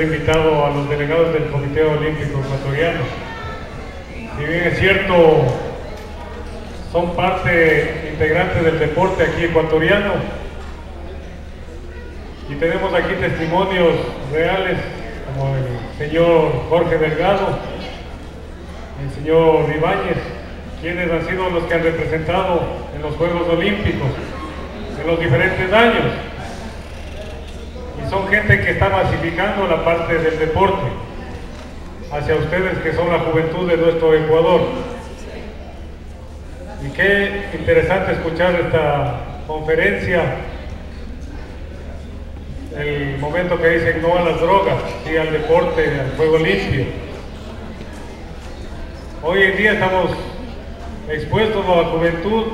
He invitado a los delegados del Comité Olímpico Ecuatoriano. Si bien es cierto, son parte integrante del deporte aquí ecuatoriano, y tenemos aquí testimonios reales como el señor Jorge Delgado, el señor Ibáñez, quienes han sido los que han representado en los Juegos Olímpicos en los diferentes años, y son gente que está masificando la parte del deporte hacia ustedes, que son la juventud de nuestro Ecuador. Y qué interesante escuchar esta conferencia, el momento que dicen no a las drogas, sí al deporte, al juego limpio. Hoy en día estamos expuestos a la juventud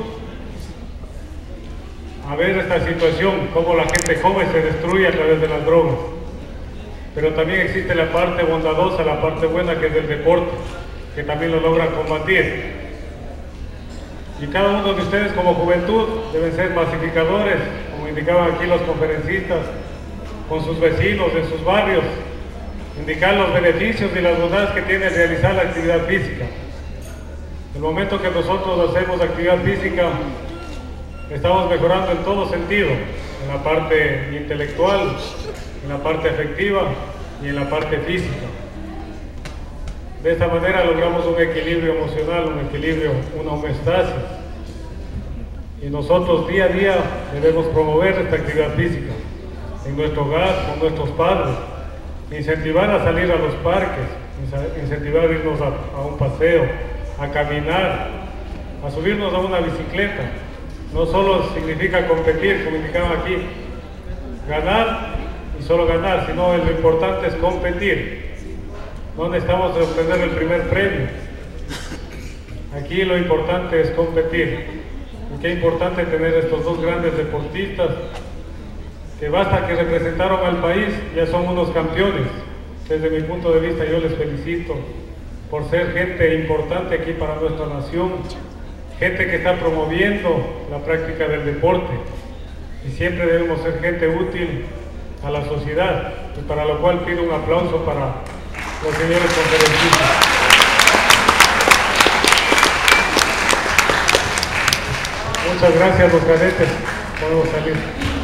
a ver esta situación, cómo la gente joven se destruye a través de las drogas. Pero también existe la parte bondadosa, la parte buena, que es el deporte, que también lo logra combatir. Y cada uno de ustedes como juventud deben ser masificadores, como indicaban aquí los conferencistas, con sus vecinos, en sus barrios, indicar los beneficios y las bondades que tiene realizar la actividad física. El momento que nosotros hacemos actividad física, estamos mejorando en todo sentido, en la parte intelectual, en la parte afectiva y en la parte física. De esta manera logramos un equilibrio emocional, un equilibrio, una homeostasis. Y nosotros día a día debemos promover esta actividad física en nuestro hogar, con nuestros padres, incentivar a salir a los parques, incentivar a irnos a un paseo, a caminar, a subirnos a una bicicleta. No solo significa competir, como indicaban aquí, ganar y solo ganar, sino lo importante es competir. No necesitamos obtener el primer premio. Aquí lo importante es competir. Y qué importante tener estos dos grandes deportistas que basta que representaron al país, ya son unos campeones. Desde mi punto de vista yo les felicito por ser gente importante aquí para nuestra nación, gente que está promoviendo la práctica del deporte, y siempre debemos ser gente útil a la sociedad, y para lo cual pido un aplauso para los señores conferencistas. Muchas gracias, los cadetes. Podemos salir.